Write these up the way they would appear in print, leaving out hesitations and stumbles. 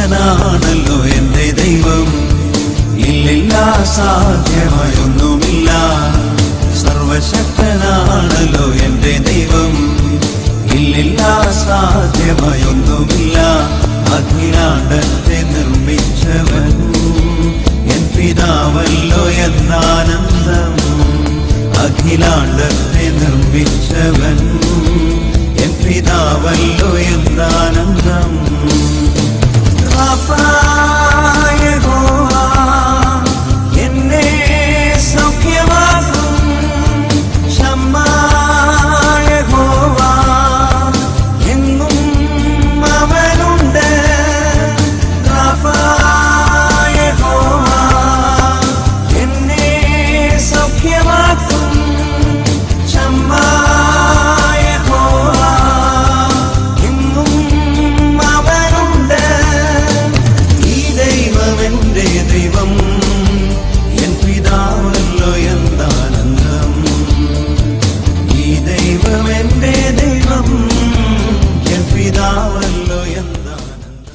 സർവശക്തനാണല്ലോ എൻ്റെ ദൈവം, ഇല്ലില്ല സാധ്യമായൊന്നുമില്ല. സർവശക്തനാണല്ലോ എൻ്റെ ദൈവം, ഇല്ലില്ല സാധ്യമായൊന്നുമില്ല. അഖിലാണ്ടത്തെ നിർമ്മിച്ചവൻ എൻ പിതാവല്ലോ എന്നാനന്ദം. അഖിലാണ്ടത്തെ നിർമ്മിച്ചവൻ എൻ പിതാവല്ലോ എന്നാനന്ദം. എന്നെ സൗഖ്യമാക്കും ശമ്മായ യഹോവ, എങ്ങും അവനുണ്ട്. യഹോവ എന്നെ സൗഖ്യമാക്കും ശമ്മായ യഹോവ, എങ്ങും അവനുണ്ട്. ഈ ദൈവം എൻ്റെ ദൈവം, എൻ പിതാവല്ലോ എന്താനന്ദം. ഈ ദൈവം എൻ്റെ ദൈവം, എൻ പിതാവല്ലോ എന്താനന്ദം.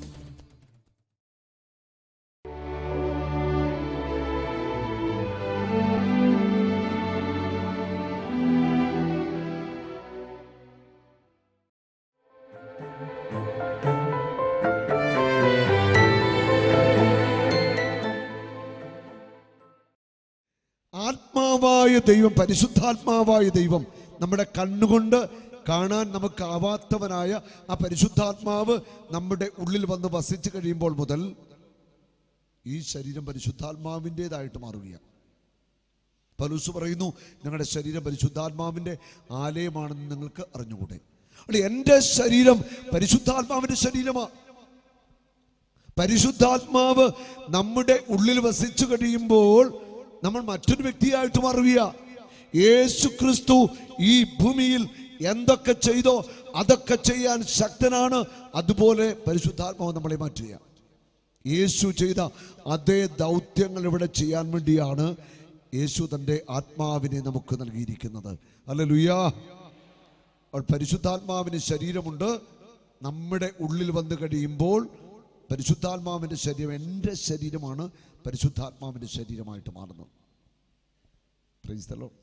ആത്മാവായ ദൈവം, പരിശുദ്ധാത്മാവായ ദൈവം, നമ്മുടെ കണ്ണുകൊണ്ട് കാണാൻ നമുക്കാവാത്തവനായ ആ പരിശുദ്ധാത്മാവ് നമ്മുടെ ഉള്ളിൽ വന്ന് വസിച്ചു കഴിയുമ്പോൾ മുതൽ ഈ ശരീരം പരിശുദ്ധാത്മാവിൻ്റെതായിട്ട് മാറുകയാണ്. പൗലോസ് പറയുന്നു, ഞങ്ങളുടെ ശരീരം പരിശുദ്ധാത്മാവിൻ്റെ ആലയമാണെന്ന് നിങ്ങൾക്ക് അറിഞ്ഞുകൂടെ. അവിടെ എൻ്റെ ശരീരം പരിശുദ്ധാത്മാവിൻ്റെ ശരീരമാണ്. പരിശുദ്ധാത്മാവ് നമ്മുടെ ഉള്ളിൽ വസിച്ചു കഴിയുമ്പോൾ നമ്മൾ മറ്റൊരു വ്യക്തിയായിട്ട് മാറുക. യേശു ക്രിസ്തു ഈ ഭൂമിയിൽ എന്തൊക്കെ ചെയ്തോ അതൊക്കെ ചെയ്യാൻ ശക്തനാണ്. അതുപോലെ പരിശുദ്ധാത്മാവ് നമ്മളെ മാറ്റുക. യേശു ചെയ്ത അതേ ദൗത്യങ്ങൾ ഇവിടെ ചെയ്യാൻ വേണ്ടിയാണ് യേശു തൻ്റെ ആത്മാവിനെ നമുക്ക് നൽകിയിരിക്കുന്നത്. ഹല്ലേലൂയാ. പരിശുദ്ധാത്മാവിന് ശരീരമുണ്ട്. നമ്മുടെ ഉള്ളിൽ വന്നു കഴിയുമ്പോൾ പരിശുദ്ധാത്മാവിൻ്റെ ശരീരം, എൻ്റെ ശരീരമാണ് പരിശുദ്ധാത്മാവിൻ്റെ ശരീരമായിട്ട് മാറുന്നത്. Praise the lord.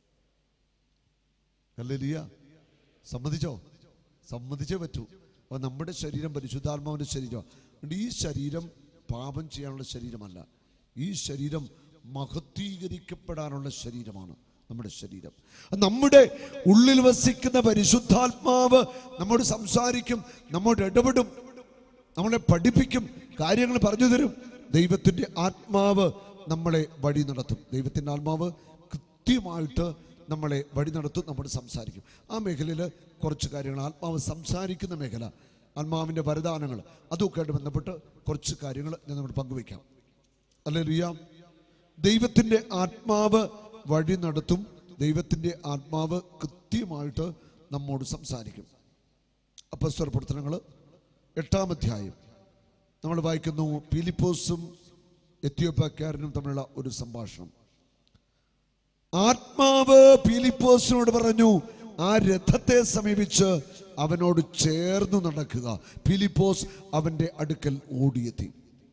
ഹല്ലേലൂയ. സമ്മതിച്ചോ? സമ്മതിച്ചേ പറ്റൂ. അപ്പോൾ നമ്മുടെ ശരീരം പരിശുദ്ധാത്മാവിൻ്റെ ശരീരമാണ്. ഈ ശരീരം പാപം ചെയ്യാനുള്ള ശരീരമല്ല. ഈ ശരീരം മഹത്വീകരിക്കപ്പെടാനുള്ള ശരീരമാണ് നമ്മുടെ ശരീരം. നമ്മുടെ ഉള്ളിൽ വസിക്കുന്ന പരിശുദ്ധാത്മാവ് നമ്മോട് സംസാരിക്കും, നമ്മോട് ഇടപെടും, നമ്മളെ പഠിപ്പിക്കും, കാര്യങ്ങൾ പറഞ്ഞു തരും. ദൈവത്തിൻ്റെ ആത്മാവ് നമ്മളെ വഴി നടത്തും. ദൈവത്തിൻ്റെ ആത്മാവ് കൃത്യമായിട്ട് നമ്മളെ വഴി നടത്തും, നമ്മോട് സംസാരിക്കും. ആ മേഖലയിൽ കുറച്ച് കാര്യങ്ങൾ, ആത്മാവ് സംസാരിക്കുന്ന മേഖല, ആത്മാവിൻ്റെ വരദാനങ്ങൾ, അതൊക്കെ ആയിട്ട് ബന്ധപ്പെട്ട് കുറച്ച് കാര്യങ്ങൾ ഞാൻ നമ്മൾ പങ്കുവയ്ക്കാം. ഹല്ലേലൂയ. ദൈവത്തിൻ്റെ ആത്മാവ് വഴി നടത്തും. ദൈവത്തിൻ്റെ ആത്മാവ് കൃത്യമായിട്ട് നമ്മോട് സംസാരിക്കും. അപ്പോസ്തല പ്രവർത്തനങ്ങൾ 8-ാം അധ്യായം നമ്മൾ വായിക്കുന്നു. ഫിലിപ്പോസും എത്യോപ്യക്കാരനും തമ്മിലുള്ള ഒരു സംഭാഷണം. ആത്മാവ് ഫിലിപ്പോസിനോട് പറഞ്ഞു, ആ രഥത്തെ സമീപിച്ച് അവനോട് ചേർന്ന് നടക്കുക. ഫിലിപ്പോസ് അവന്റെ അടുക്കൽ ഓടിയെത്തി.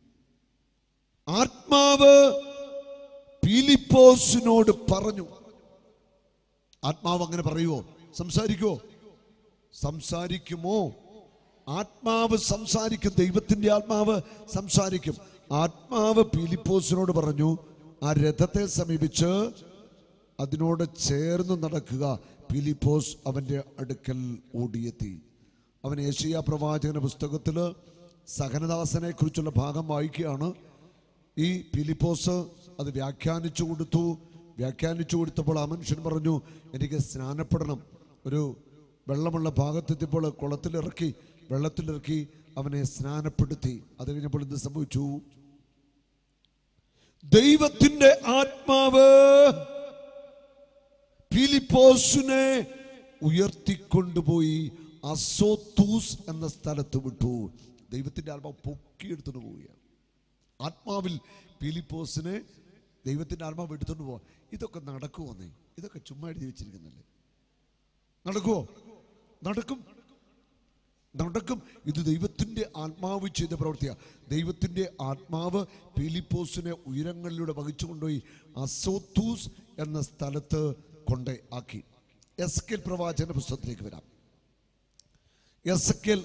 ആത്മാവ് ഫിലിപ്പോസിനോട് പറഞ്ഞു. ആത്മാവ് അങ്ങനെ പറയുവോ? സംസാരിക്കുവോ? സംസാരിക്കുമോ? ആത്മാവ് സംസാരിക്കും. ദൈവത്തിൻ്റെ ആത്മാവ് സംസാരിക്കും. ആത്മാവ് ഫിലിപ്പോസിനോട് പറഞ്ഞു, ആ രഥത്തെ സമീപിച്ച് അതിനോട് ചേർന്ന് നടക്കുക. ഫിലിപ്പോസ് അവൻ്റെ അടുക്കൽ ഓടിയെത്തി. അവൻ യെശയ്യാ പ്രവാചകന്റെ പുസ്തകത്തിൽ സഹനദാസനെ കുറിച്ചുള്ള ഭാഗം വായിക്കുകയാണ്. ഈ ഫിലിപ്പോസ് അത് വ്യാഖ്യാനിച്ചു കൊടുത്തു. വ്യാഖ്യാനിച്ചു കൊടുത്തപ്പോൾ ആ മനുഷ്യൻ പറഞ്ഞു, എനിക്ക് സ്നാനപ്പെടണം. ഒരു വെള്ളമുള്ള ഭാഗത്തെത്തിയപ്പോൾ വെള്ളത്തിലിറക്കി അവനെ സ്നാനപ്പെടുത്തി. അത് കഴിഞ്ഞപ്പോൾ എന്ത് സംഭവിച്ചു? ദൈവത്തിൻ്റെ ആത്മാവ് ഫിലിപ്പോസിനെ ഉയർത്തിക്കൊണ്ടുപോയി അസോത്തൂസ് എന്ന സ്ഥലത്ത് വിട്ടു. ദൈവത്തിൻ്റെ ആത്മാവ് പൊക്കിയെടുത്തുകൊണ്ട് പോവുകയാണ്. ആത്മാവിൽ ഫിലിപ്പോസിനെ ദൈവത്തിൻ്റെ ആത്മാവ് എടുത്തുകൊണ്ട് പോവാ. ഇതൊക്കെ നടക്കുമോന്നേ? ഇതൊക്കെ ചുമ്മാ എഴുതി വെച്ചിരിക്കുന്നല്ലേ? നടക്കുമോ? നടക്കും. നടക്കും. ഇത് ദൈവത്തിൻ്റെ ആത്മാവ് ചെയ്ത പ്രവൃത്തിയാണ്. ദൈവത്തിൻ്റെ ആത്മാവ് ഫിലിപ്പോസിനെ ഉയരങ്ങളിലൂടെ വഹിച്ചു കൊണ്ടുപോയി അസോത്തൂസ് എന്ന സ്ഥലത്ത് കൊണ്ട് ആക്കി. എസെക്കിയേൽ പ്രവാചന പുസ്തകത്തിലേക്ക് വരാം. എസെക്കിയേൽ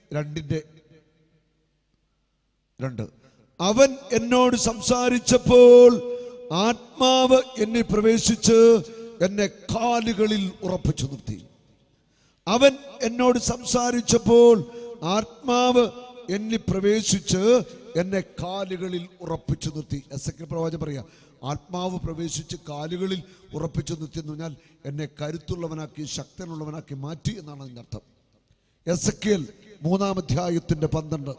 2:2. അവൻ എന്നോട് സംസാരിച്ചപ്പോൾ ആത്മാവ് എന്നെ പ്രവേശിച്ച് എന്നെ കാലുകളിൽ ഉറപ്പിച്ചു നിർത്തി. അവൻ എന്നോട് സംസാരിച്ചപ്പോൾ ആത്മാവ് എന്നിൽ പ്രവേശിച്ച് എന്നെ കാലുകളിൽ ഉറപ്പിച്ചു നിർത്തി. എസെക്കിയേൽ പ്രവാചകൻ പറയാ, ആത്മാവ് പ്രവേശിച്ച് കാലുകളിൽ ഉറപ്പിച്ചു നിർത്തി എന്ന് പറഞ്ഞാൽ എന്നെ കരുത്തുള്ളവനാക്കി ശക്തനുള്ളവനാക്കി മാറ്റി എന്നാണ് അതിൻ്റെ അർത്ഥം. എസെക്കിയേൽ 3:12.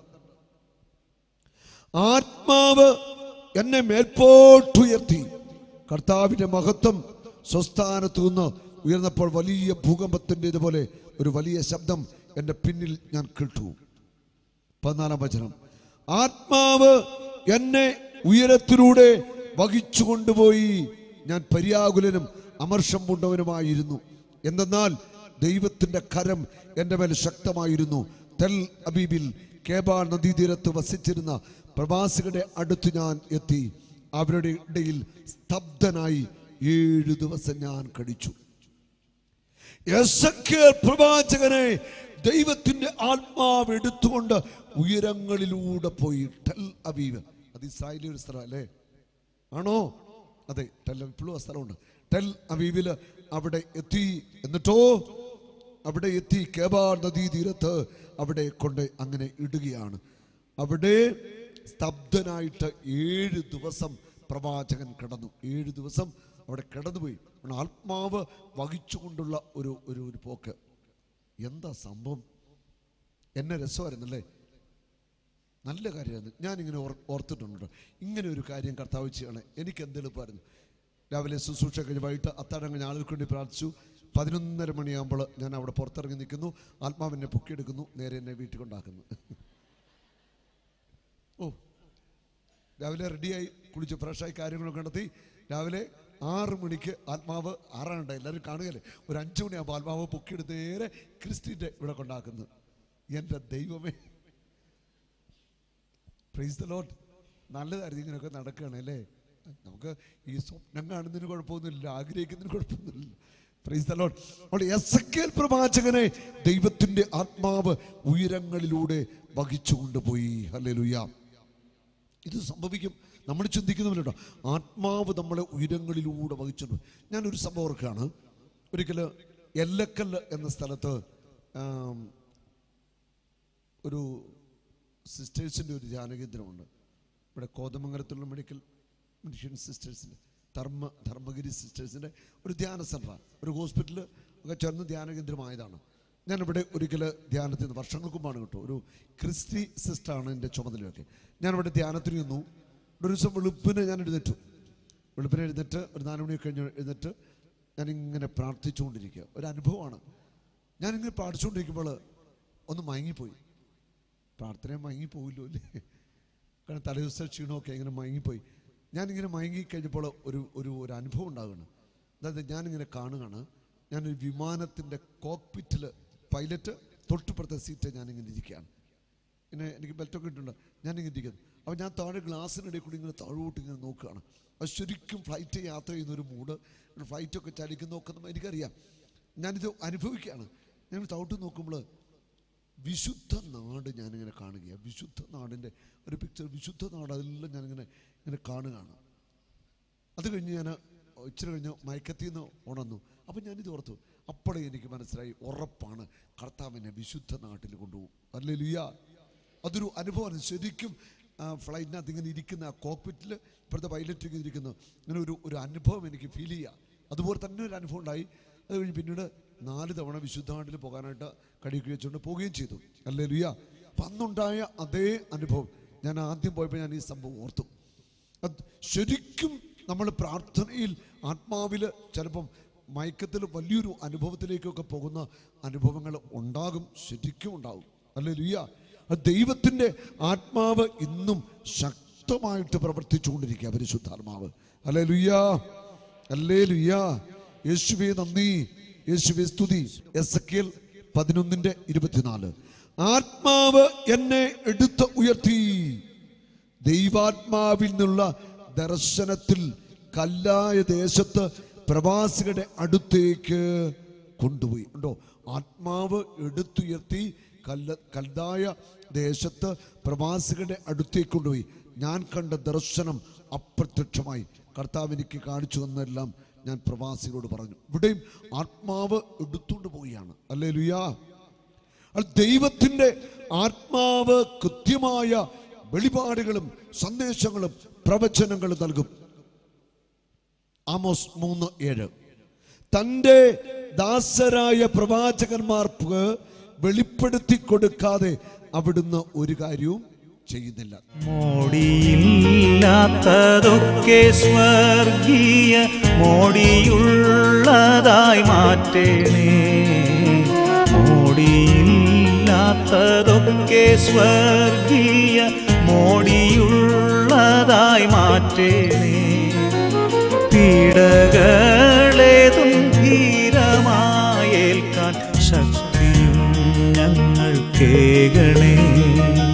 ആത്മാവ് എന്നെ മേൽപോട്ടുയർത്തി. കർത്താവിൻ്റെ മഹത്വം സ്വസ്ഥാനത്തു നിന്ന് ഉയർന്നപ്പോൾ വലിയ ഭൂകമ്പത്തിൻ്റെ ഇതുപോലെ ഒരു വലിയ ശബ്ദം എൻ്റെ പിന്നിൽ ഞാൻ കേട്ടു. 14-ാം വചനം. ആത്മാവ് എന്നെ ഉയരത്തിലൂടെ വഹിച്ചു കൊണ്ടുപോയി. ഞാൻ പര്യാകുലനും അമർഷം പൂണ്ടവനുമായിരുന്നു. എന്തെന്നാൽ ദൈവത്തിൻ്റെ കരം എൻ്റെ മേൽ ശക്തമായിരുന്നു. തെൽ അബീബിൽ കേബാ നദീതീരത്ത് വസിച്ചിരുന്ന പ്രവാസികളുടെ അടുത്ത് ഞാൻ എത്തി. അവരുടെ ഇടയിൽ സ്തബ്ധനായി 7 ദിവസം ഞാൻ കഴിച്ചു. എസെക്കിയേൽ പ്രവാചകനെ ദൈവത്തിന്റെ ആത്മാവ് എടുത്തുകൊണ്ട് ഉയരങ്ങളിലൂടെ പോയി. ടെൽ അവീവ്, അത് ഇസ്രായേലിലെ ഒരു സ്ഥലം അല്ലേ? ആണോ? അതെ, ടെൽ ഇപ്പോഴും ആ സ്ഥലമുണ്ട്. ടെൽ അവീവില് അവിടെ എത്തി. എന്നിട്ടോ അവിടെ എത്തി കേബാ നദീ തീരത്ത് അവിടെ കൊണ്ട് അങ്ങനെ ഇടുകയാണ്. അവിടെ സ്തബ്ധനായിട്ട് 7 ദിവസം പ്രവാചകൻ കിടന്നു. 7 ദിവസം അവിടെ കിടന്നുപോയി. ആത്മാവ് വഹിച്ചുകൊണ്ടുള്ള ഒരു പോക്ക്. എന്താ സംഭവം? എന്നെ രസമായിരുന്നല്ലേ? നല്ല കാര്യമായിരുന്നു. ഞാനിങ്ങനെ ഓർത്തിട്ടുണ്ട്, ഇങ്ങനെ ഒരു കാര്യം കർത്താവ് ചെയ്യണേ. എനിക്ക് എന്തെളുപ്പമായിരുന്നു. രാവിലെ ശുശ്രൂഷ കഴിഞ്ഞ് വൈകിട്ട് അത്താഴം കഴിഞ്ഞ് ആളുകൾക്ക് വേണ്ടി പ്രാർത്ഥിച്ചു. 11:30 മണിയാകുമ്പോൾ ഞാൻ അവിടെ പുറത്തിറങ്ങി നിൽക്കുന്നു. ആത്മാവിനെ പൊക്കിയെടുക്കുന്നു, നേരെ എന്നെ വീട്ടിൽ കൊണ്ടാക്കുന്നു. ഓ, രാവിലെ റെഡിയായി കുളിച്ച് ഫ്രഷായി കാര്യങ്ങളൊക്കെ നടത്തി. രാവിലെ 6 മണിക്ക് ആത്മാവ് 6 എല്ലാവരും കാണുകയല്ലേ, ഒരു 5 മണിയാകുമ്പോൾ ആത്മാവ് പൊക്കിയെടുത്ത് നേരെ ക്രിസ്റ്റിൻ്റെ ഇവിടെ കൊണ്ടാക്കുന്നു. എൻ്റെ ദൈവമേ, പ്രൈസ് ദി ലോർഡ്. നല്ലതായിരുന്നു ഇങ്ങനെയൊക്കെ നടക്കുകയാണ് അല്ലേ? നമുക്ക് ഈ സ്വപ്നം കാണുന്നതിന് കുഴപ്പമൊന്നുമില്ല, ആഗ്രഹിക്കുന്നതിന് കുഴപ്പമൊന്നുമില്ല. Praise the lord. അപ്പോൾ എസെക്കിയേൽ പ്രവാചകനെ ദൈവത്തിൻ്റെ ആത്മാവ് ഉയരങ്ങളിലൂടെ വഹിച്ചു കൊണ്ടുപോയി. ഹല്ലേലൂയ. ഇത് സംഭവിക്കും. നമ്മൾ ചിന്തിക്കുന്നില്ല, ആത്മാവ് നമ്മളെ ഉയരങ്ങളിലൂടെ വഹിച്ചിട്ടുണ്ട്. ഞാനൊരു സംഭവം ഓർക്കുകയാണ്. ഒരിക്കൽ എല്ലക്കല്ല് എന്ന സ്ഥലത്ത് ഒരു സിസ്റ്റേഴ്സിൻ്റെ ഒരു ധ്യാനകേന്ദ്രമുണ്ട്. ഇവിടെ കോതമംഗലത്തുള്ള മെഡിക്കൽ മിഷൻ സിസ്റ്റേഴ്സിൻ്റെ ധർമ്മഗിരി സിസ്റ്റേഴ്സിൻ്റെ ഒരു ധ്യാന സെൻ്ററാണ്. ഒരു ഹോസ്പിറ്റൽ ഒക്കെ ചേർന്ന് ധ്യാനകേന്ദ്രമായതാണ്. ഞാനിവിടെ ഒരിക്കൽ ധ്യാനത്തിന് വർഷങ്ങൾക്ക് മുമ്പാണ് കേട്ടോ. ഒരു ക്രിസ്റ്റി സിസ്റ്ററാണ് എൻ്റെ ചുമതലയൊക്കെ. ഞാനിവിടെ ധ്യാനത്തിന് നിന്നു. ഒരു ദിവസം വെളുപ്പിനെ ഞാൻ എഴുന്നേറ്റ് ഒരു 4 മണിയൊക്കെ കഴിഞ്ഞ് എഴുന്നേറ്റ് ഞാനിങ്ങനെ പ്രാർത്ഥിച്ചുകൊണ്ടിരിക്കുക. ഒരു അനുഭവമാണ്. ഞാനിങ്ങനെ പ്രാർത്ഥിച്ചുകൊണ്ടിരിക്കുമ്പോൾ ഒന്ന് മയങ്ങിപ്പോയി. പ്രാർത്ഥനയും മയങ്ങിപ്പോയില്ലോ അല്ലേ? കാരണം തലേദിവസ ക്ഷീണമൊക്കെ ഇങ്ങനെ മയങ്ങിപ്പോയി. ഞാനിങ്ങനെ മയങ്ങിക്കഴിഞ്ഞപ്പോൾ ഒരു അനുഭവം ഉണ്ടാകുകയാണ്. അതായത് ഞാനിങ്ങനെ കാണുകയാണ്, ഞാനൊരു വിമാനത്തിൻ്റെ കോക്പിറ്റിൽ പൈലറ്റ് തൊട്ടുപുറത്തെ സീറ്റ് ഞാനിങ്ങനെ ഇരിക്കുകയാണ്. പിന്നെ എനിക്ക് ബെൽറ്റൊക്കെ ഇട്ടുണ്ട്. ഞാനിങ്ങനെ ഇരിക്കുന്നു. അപ്പോൾ ഞാൻ താഴെ ഗ്ലാസ്സിനിടയിൽ കൂടി ഇങ്ങനെ താഴോട്ട് ഇങ്ങനെ നോക്കുകയാണ്. അത് ശരിക്കും ഫ്ലൈറ്റ് യാത്ര ചെയ്യുന്നൊരു മൂഡ്, ഫ്ലൈറ്റൊക്കെ ചലിക്കുന്നതൊക്കെ എനിക്കറിയാം. ഞാനിത് അനുഭവിക്കുകയാണ്. ഞാൻ താഴോട്ട് നോക്കുമ്പോൾ വിശുദ്ധ നാട് ഞാനിങ്ങനെ കാണുകയാണ്. വിശുദ്ധ നാടിൻ്റെ ഒരു പിക്ചർ, വിശുദ്ധ നാട് അതെല്ലാം ഞാനിങ്ങനെ കാണുകയാണ്. അത് കഴിഞ്ഞ് ഞാൻ ഇച്ചിരി കഴിഞ്ഞ് മയക്കത്തിൽ നിന്ന് ഉണർന്നു. അപ്പം ഞാനിത് ഓർത്തു. അപ്പോഴേ എനിക്ക് മനസ്സിലായി, ഉറപ്പാണ് കർത്താവിനെ വിശുദ്ധ നാട്ടിൽ കൊണ്ടുപോകും. ഹല്ലേലൂയ. അതൊരു അനുഭവമാണ്. ശരിക്കും ഫ്ലൈറ്റിനകത്ത് ഇങ്ങനെ ഇരിക്കുന്ന ആ കോക്പിറ്റിൽ ഇപ്പോഴത്തെ പൈലറ്റ് ഇങ്ങനെ ഇരിക്കുന്നു. ഇങ്ങനെ ഒരു അനുഭവം എനിക്ക് ഫീൽ ചെയ്യുക. അതുപോലെ തന്നെ ഒരു അനുഭവം ഉണ്ടായി. അത് കഴിഞ്ഞ് പിന്നീട് 4 തവണ വിശുദ്ധ നാട്ടിൽ പോകാനായിട്ട് കടിയൊക്കെ വെച്ചുകൊണ്ട് പോവുകയും ചെയ്തു. ഹല്ലേലൂയ. അപ്പം അന്നുണ്ടായ അതേ അനുഭവം ഞാൻ ആദ്യം പോയപ്പോൾ ഞാൻ ഈ സംഭവം ഓർത്തു. അത് ശരിക്കും നമ്മൾ പ്രാർത്ഥനയിൽ ആത്മാവിൽ ചിലപ്പം മയക്കത്തിൽ വലിയൊരു അനുഭവത്തിലേക്കൊക്കെ പോകുന്ന അനുഭവങ്ങൾ ഉണ്ടാകും, ശരിക്കും ഉണ്ടാകും. ഹല്ലേലൂയ. ദൈവത്തിൻ്റെ ആത്മാവ് ഇന്നും ശക്തമായിട്ട് പ്രവർത്തിച്ചുകൊണ്ടിരിക്കുക, പരിശുദ്ധാത്മാവ്. Hallelujah, hallelujah. യേശുവേ നന്ദി, യേശുവേ സ്തുതി. എസെക്കിയേൽ 11:24. ആത്മാവ് എന്നെ എടുത്ത് ഉയർത്തി. ദൈവാത്മാവിൽ നിന്നുള്ള ദർശനത്തിൽ കല്ലായ ദേശത്ത് പ്രവാസികളുടെ അടുത്തേക്ക് കൊണ്ടുപോയി. ഉണ്ടോ? ആത്മാവ് എടുത്തുയർത്തി കൽദായ ദേശത്ത് പ്രവാസികളുടെ അടുത്തേക്ക് കൊണ്ടുപോയി. ഞാൻ കണ്ട ദർശനം അപ്രത്യക്ഷമായി. കർത്താവ് എനിക്ക് കാണിച്ചു തന്നെല്ലാം ഞാൻ പ്രവാസികളോട് പറഞ്ഞു. ഇവിടെയും ആത്മാവ് എടുത്തുകൊണ്ട് പോവുകയാണ്. ഹല്ലേലൂയ. ദൈവത്തിൻ്റെ ആത്മാവ് കൃത്യമായ വെളിപാടുകളും സന്ദേശങ്ങളും പ്രവചനങ്ങളും നൽകും. ആമോസ് 3:7 തൻ്റെ ദാസരായ പ്രവാചകന്മാർക്ക് വെളിപ്പെടുത്തി കൊടുക്കാതെ അവിടുന്ന് ഒരു കാര്യവും ചെയ്യുന്നില്ല. മോടിയില്ലാത്തതൊക്കെ സ്വർഗീയ മോടിയുള്ളതായി മാറ്റണേ. മോടിയില്ലാത്തതൊക്കെ സ്വർഗീയ മോടിയുള്ളതായി മാറ്റണേ. പീഡകളേതും ധീരമായേൽക്കാൻ ശക്തിയും ഞങ്ങൾ കേകണേ.